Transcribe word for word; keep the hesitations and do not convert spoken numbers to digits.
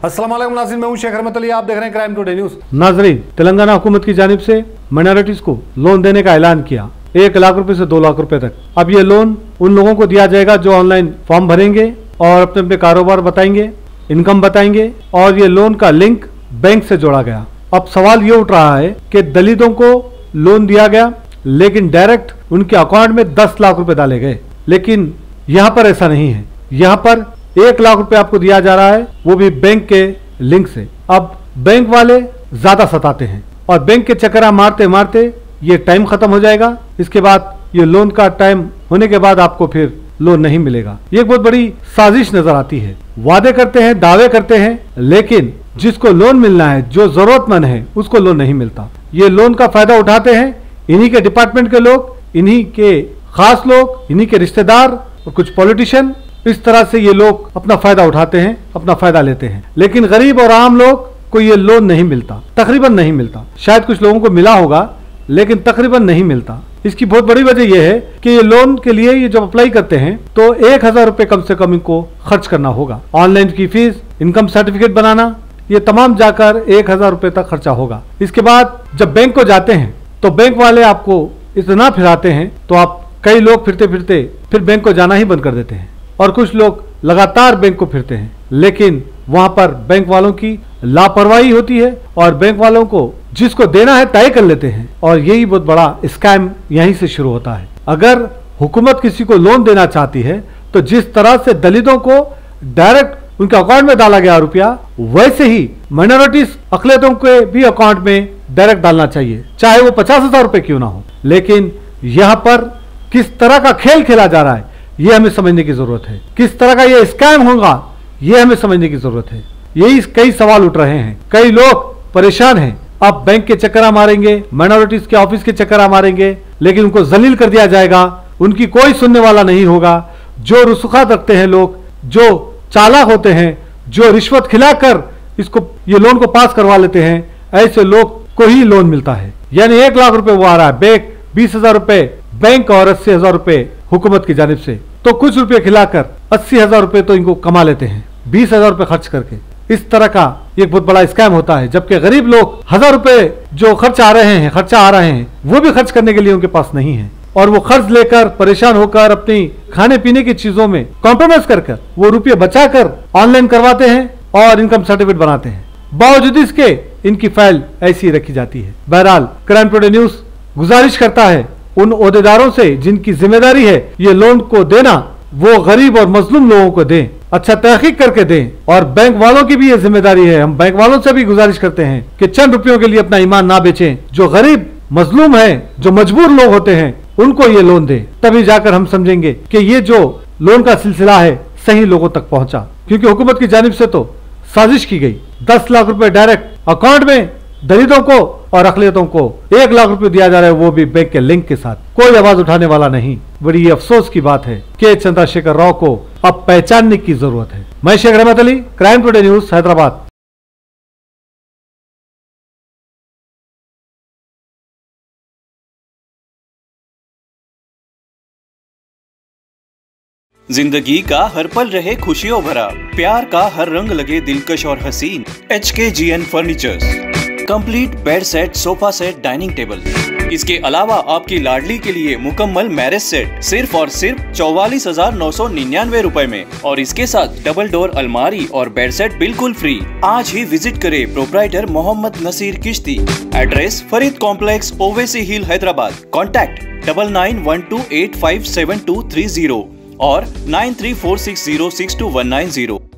अस्सलाम वालेकुम नाज़रीन, मैं हूं शेख रहमत अली, आप देख रहे हैं क्राइम टुडे न्यूज़। नाज़रीन, तेलंगाना हुकूमत की जानिब से माइनॉरिटीज को लोन देने का ऐलान किया, एक लाख रुपए से दो लाख रुपए तक। अब ये लोन उन लोगों को दिया जाएगा जो ऑनलाइन फॉर्म भरेंगे और अपने अपने कारोबार बताएंगे, इनकम बताएंगे, और ये लोन का लिंक बैंक से जोड़ा गया। अब सवाल ये उठ रहा है कि दलितों को लोन दिया गया लेकिन डायरेक्ट उनके अकाउंट में दस लाख रुपए डाले गए, लेकिन यहाँ पर ऐसा नहीं है। यहाँ पर एक लाख रुपए आपको दिया जा रहा है, वो भी बैंक के लिंक से। अब बैंक वाले ज्यादा सताते हैं और बैंक के चक्करा मारते मारते ये टाइम खत्म हो जाएगा। इसके बाद ये लोन का टाइम होने के बाद आपको फिर लोन नहीं मिलेगा। ये एक बहुत बड़ी साजिश नजर आती है। वादे करते हैं, दावे करते हैं, लेकिन जिसको लोन मिलना है, जो जरूरतमंद है, उसको लोन नहीं मिलता। ये लोन का फायदा उठाते हैं इन्हीं के डिपार्टमेंट के लोग, इन्हीं के खास लोग, इन्हीं के रिश्तेदार और कुछ पॉलिटिशियन। इस तरह से ये लोग अपना फायदा उठाते हैं, अपना फायदा लेते हैं, लेकिन गरीब और आम लोग को ये लोन नहीं मिलता, तकरीबन नहीं मिलता। शायद कुछ लोगों को मिला होगा लेकिन तकरीबन नहीं मिलता। इसकी बहुत बड़ी वजह यह है कि ये लोन के लिए ये जब अप्लाई करते हैं तो एक हजार रुपए कम से कम इनको खर्च करना होगा। ऑनलाइन की फीस, इनकम सर्टिफिकेट बनाना, ये तमाम जाकर एक हजार रुपए तक खर्चा होगा। इसके बाद जब बैंक को जाते हैं तो बैंक वाले आपको इतना फिराते हैं तो आप कई लोग फिरते फिरते फिर बैंक को जाना ही बंद कर देते हैं, और कुछ लोग लगातार बैंक को फिरते हैं, लेकिन वहां पर बैंक वालों की लापरवाही होती है और बैंक वालों को जिसको देना है तय कर लेते हैं, और यही बहुत बड़ा स्कैम यहीं से शुरू होता है। अगर हुकूमत किसी को लोन देना चाहती है तो जिस तरह से दलितों को डायरेक्ट उनके अकाउंट में डाला गया रुपया, वैसे ही माइनॉरिटीज अकलियतों के भी अकाउंट में डायरेक्ट डालना चाहिए, चाहे वो पचास हजार रुपए क्यों ना हो। लेकिन यहाँ पर किस तरह का खेल खेला जा रहा है ये हमें समझने की जरूरत है। किस तरह का ये स्कैम होगा ये हमें समझने की जरूरत है। यही कई सवाल उठ रहे हैं, कई लोग परेशान हैं। अब बैंक के चक्करा मारेंगे, माइनॉरिटीज के ऑफिस के चक्करा मारेंगे, लेकिन उनको जलील कर दिया जाएगा, उनकी कोई सुनने वाला नहीं होगा। जो रुसुखात रखते हैं लोग, जो चालाक होते हैं, जो रिश्वत खिलाकर इसको ये लोन को पास करवा लेते हैं, ऐसे लोग को ही लोन मिलता है। यानी एक लाख रुपए वो आ रहा है, बैंक बीस हजार रुपए बैंक और अस्सी हजार रुपए हुकूमत की जानिब से, तो कुछ रुपए खिलाकर अस्सी हजार रुपए तो इनको कमा लेते हैं बीस हजार रुपए खर्च करके। इस तरह का एक बहुत बड़ा स्कैम होता है, जबकि गरीब लोग हजार रुपए जो खर्च आ रहे हैं खर्चा आ रहे हैं वो भी खर्च करने के लिए उनके पास नहीं है, और वो कर्ज लेकर परेशान होकर अपनी खाने पीने की चीजों में कॉम्प्रोमाइज कर कर वो रुपये बचाकर ऑनलाइन करवाते हैं और इनकम सर्टिफिकेट बनाते हैं। बावजूद इसके इनकी फाइल ऐसी रखी जाती है। बहरहाल क्राइम टुडे न्यूज गुजारिश करता है उन ओहदेदारों से जिनकी जिम्मेदारी है ये लोन को देना, वो गरीब और मजलूम लोगों को दें, अच्छा तहकीक करके दें। और बैंक वालों की भी ये जिम्मेदारी है, हम बैंक वालों से भी गुजारिश करते हैं कि चंद रुपयों के लिए अपना ईमान ना बेचें। जो गरीब मजलूम है, जो मजबूर लोग होते हैं, उनको ये लोन दें, तभी जाकर हम समझेंगे कि ये जो लोन का सिलसिला है सही लोगों तक पहुंचा। क्योंकि हुकूमत की जानिब से तो साजिश की गई, दस लाख रुपए डायरेक्ट अकाउंट में दलितों को और अकलियतों को एक लाख रुपए दिया जा रहा है, वो भी बैंक के लिंक के साथ। कोई आवाज उठाने वाला नहीं। बड़ी अफसोस की बात है कि चंद्रशेखर राव को अब पहचानने की जरूरत है। मैं Sheikh Rahmat Ali, crime today news, Hyderabad. जिंदगी का हर पल रहे खुशियों भरा, प्यार का हर रंग लगे दिलकश और हसीन। H K G N furnitures, complete bed set, sofa set, dining table. इसके अलावा आपकी लाडली के लिए मुकम्मल मैरिज सेट सिर्फ और सिर्फ चौवालीस हजार नौ सौ निन्यानवे रूपए में, और इसके साथ डबल डोर अलमारी और बेड सेट बिल्कुल फ्री। आज ही विजिट करें proprietor Mohammed Naseer Kishti. Address Farid complex, Owaisi hill, Hyderabad. Contact double nine one two eight five seven two three zero और nine three four six zero six two one nine zero.